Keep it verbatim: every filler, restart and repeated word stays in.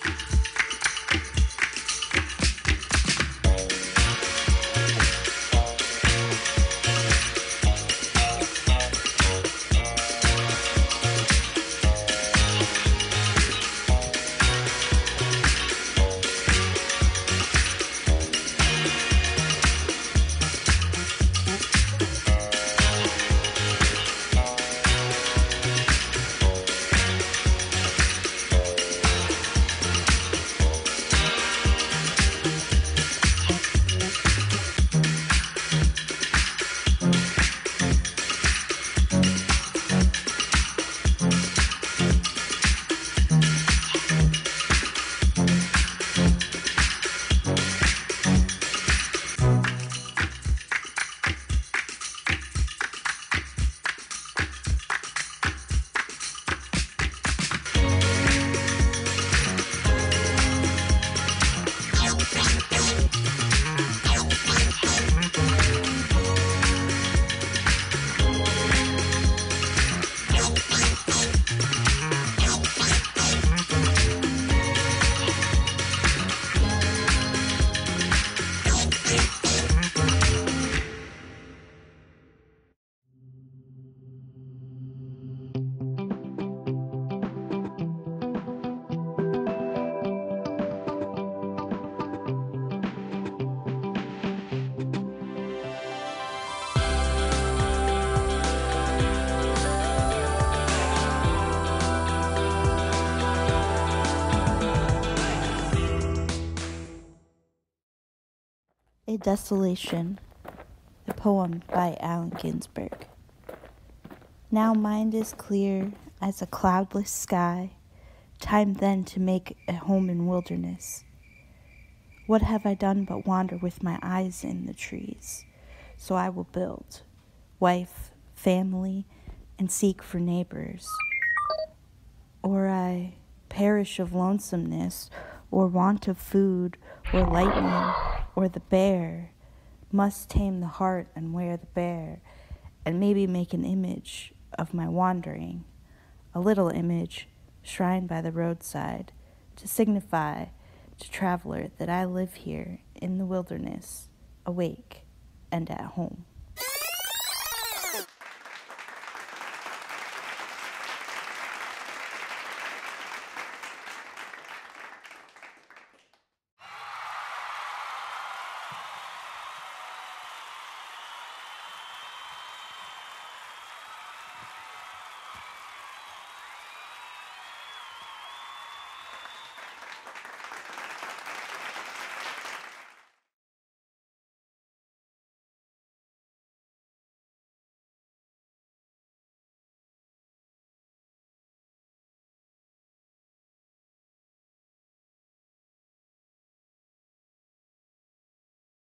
A Desolation, a poem by Allen Ginsberg. Now mind is clear as a cloudless sky, time then to make a home in wilderness. What have I done but wander with my eyes in the trees? So I will build, wife, family, and seek for neighbors. Or I perish of lonesomeness, or want of food, or lightning, or the bear, must tame the heart and wear the bear, and maybe make an image of my wandering, a little image shrined by the roadside, to signify to traveler that I live here in the wilderness, awake and at home.